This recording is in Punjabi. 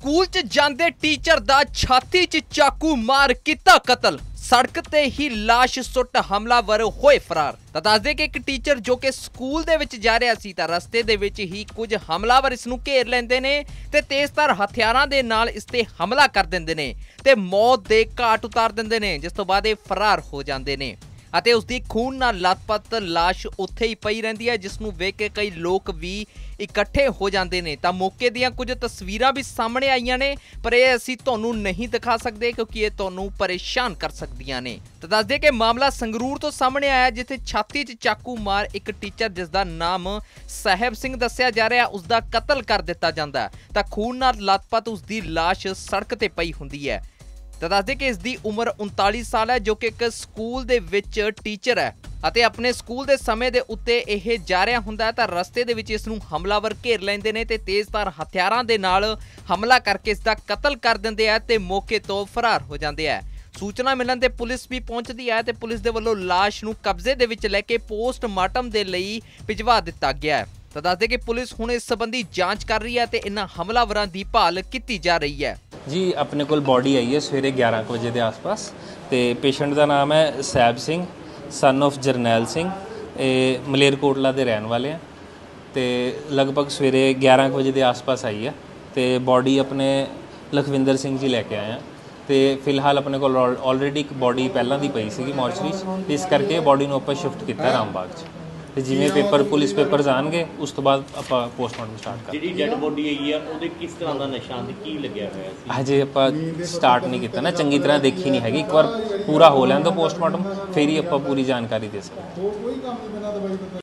स्कूल च जांदे टीचर दा छाती च चाकू मार किता कतल। सड़क ते ही लाश सुੱਟ हमलावर होए फरार। ਤਾਂ ਦੱਸਦੇ ਕਿ ਇੱਕ ਟੀਚਰ ਜੋ ਕਿ ਸਕੂਲ ਦੇ ਵਿੱਚ ਜਾ ਰਿਹਾ ਸੀ ਤਾਂ ਰਸਤੇ ਦੇ ਵਿੱਚ ਹੀ ਕੁਝ ਹਮਲਾਵਰ ਇਸ ਨੂੰ ਘੇਰ ਲੈਂਦੇ ਨੇ ਤੇ ਤੇਜ਼ਧਾਰ ਹਥਿਆਰਾਂ ਦੇ ਨਾਲ ਇਸ ਤੇ ਹਮਲਾ ਕਰ ਦਿੰਦੇ ਨੇ ਤੇ ਮੌਤ ਦੇ ਘਾਟ ਉਤਾਰ ਦਿੰਦੇ ਨੇ, ਜਿਸ ਤੋਂ ਬਾਅਦ ਇਹ ਫਰਾਰ ਹੋ ਜਾਂਦੇ ਨੇ ਅਤੇ ਉਸਦੀ ਖੂਨ ਨਾਲ ਲਤਪਤ ਲਾਸ਼ ਉੱਥੇ ਹੀ ਪਈ ਰਹਿੰਦੀ ਹੈ, ਜਿਸ ਨੂੰ ਵੇਖ ਕੇ ਕਈ ਲੋਕ ਵੀ ਇਕੱਠੇ ਹੋ ਜਾਂਦੇ ਨੇ। ਤਾਂ ਮੌਕੇ ਦੀਆਂ ਕੁਝ ਤਸਵੀਰਾਂ ਵੀ ਸਾਹਮਣੇ ਆਈਆਂ ਨੇ, ਪਰ ਇਹ ਅਸੀਂ ਤੁਹਾਨੂੰ ਨਹੀਂ ਦਿਖਾ ਸਕਦੇ ਕਿਉਂਕਿ ਇਹ ਤੁਹਾਨੂੰ ਪਰੇਸ਼ਾਨ ਕਰ ਸਕਦੀਆਂ ਨੇ। ਤਾਂ ਦੱਸਦੇ ਕਿ ਮਾਮਲਾ ਸੰਗਰੂਰ ਤੋਂ ਸਾਹਮਣੇ ਆਇਆ, ਜਿੱਥੇ ਛਾਤੀ 'ਚ ਚਾਕੂ ਮਾਰ ਇੱਕ ਟੀਚਰ ਜਿਸ ਦਾ ਨਾਮ ਸਾਹਿਬ ਸਿੰਘ ਦੱਸਿਆ ਜਾ ਰਿਹਾ, ਉਸ ਦਾ ਕਤਲ ਕਰ ਦਿੱਤਾ ਜਾਂਦਾ ਤਾਂ ਖੂਨ ਨਾਲ ਲਤਪਤ ਉਸਦੀ ਲਾਸ਼ ਸੜਕ ਤੇ ਪਈ ਹੁੰਦੀ ਹੈ। ਤਾਂ ਦੱਸਦੇ ਕਿ ਇਸ ਦੀ ਉਮਰ 39 ਸਾਲ ਹੈ, ਜੋ ਕਿ ਇੱਕ ਸਕੂਲ ਦੇ ਵਿੱਚ ਟੀਚਰ ਹੈ ਅਤੇ ਆਪਣੇ ਸਕੂਲ ਦੇ ਸਮੇਂ ਦੇ ਉੱਤੇ ਇਹ ਜਾ ਰਿਹਾ ਹੁੰਦਾ ਤਾਂ ਰਸਤੇ ਦੇ ਵਿੱਚ ਇਸ ਨੂੰ ਹਮਲਾਵਰ ਘੇਰ ਲੈਂਦੇ ਨੇ ਤੇ ਤੇਜ਼ਧਾਰ ਹਥਿਆਰਾਂ ਦੇ ਨਾਲ ਹਮਲਾ ਕਰਕੇ ਇਸ ਦਾ ਕਤਲ ਕਰ ਦਿੰਦੇ ਆ ਤੇ ਮੌਕੇ ਤੋਂ ਫਰਾਰ ਹੋ ਜਾਂਦੇ ਆ। ਸੂਚਨਾ ਮਿਲਣ ਤੇ ਪੁਲਿਸ ਵੀ ਪਹੁੰਚਦੀ ਹੈ ਤੇ ਪੁਲਿਸ ਦੇ ਵੱਲੋਂ ਲਾਸ਼ ਨੂੰ ਕਬਜ਼ੇ ਦੇ ਵਿੱਚ ਲੈ ਕੇ ਪੋਸਟਮਾਰਟਮ ਦੇ ਲਈ ਭਿਜਵਾ ਦਿੱਤਾ ਗਿਆ ਹੈ। ਤਾਂ ਦੱਸਦੇ ਕਿ ਪੁਲਿਸ ਹੁਣ ਇਸ ਸੰਬੰਧੀ ਜਾਂਚ ਕਰ ਰਹੀ ਹੈ ਤੇ ਇਹਨਾਂ ਹਮਲਾਵਰਾਂ ਦੀ ਭਾਲ ਕੀਤੀ ਜਾ ਰਹੀ ਹੈ। जी अपने को बॉडी आई है सवेरे 11 बजे के आस पास। तो पेशेंट का नाम है सैब सिंह सन ऑफ जरनैल सिंह, मलेरकोटला के रहने वाले हैं। तो लगभग सवेरे 11 बजे के आस पास आई है। तो बॉडी अपने लखविंदर सिंह जी लैके आए हैं। तो फिलहाल अपने को ऑलरेडी एक बॉडी पहलों की पई सी मॉर्चरी, इस करके बॉडी को आप शिफ्ट किया रामबाग च। ਤੇ ਜਿਵੇਂ ਪੇਪਰ ਪੁਲਿਸ ਪੇਪਰਸ ਆਣਗੇ ਉਸ ਤੋਂ ਬਾਅਦ ਆਪਾਂ ਪੋਸਟਮਾਰਟਮ ਸਟਾਰਟ ਕਰਾਂਗੇ। ਜਿਹੜੀ ਡੈਡ ਬੋਡੀ ਆਈ ਆ ਉਹਦੇ ਕਿਸ ਤਰ੍ਹਾਂ ਦਾ ਨਿਸ਼ਾਨ ਕੀ ਲੱਗਿਆ ਹੋਇਆ ਸੀ? ਹਜੇ ਆਪਾਂ ਸਟਾਰਟ ਨਹੀਂ ਕੀਤਾ ਨਾ, ਚੰਗੀ ਤਰ੍ਹਾਂ ਦੇਖੀ ਨਹੀਂ ਹੈਗੀ। ਇੱਕ ਵਾਰ ਪੂਰਾ ਹੋ ਲੈਣ ਦਿਓ ਪੋਸਟਮਾਰਟਮ, ਫਿਰ ਹੀ ਆਪਾਂ ਪੂਰੀ ਜਾਣਕਾਰੀ ਦੇ ਸਕਦੇ ਹਾਂ।